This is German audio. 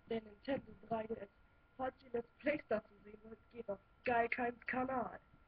der Nintendo 3DS. Falls ihr Let's Plays dazu sehen wollt, geht auf Geikheits Kanal.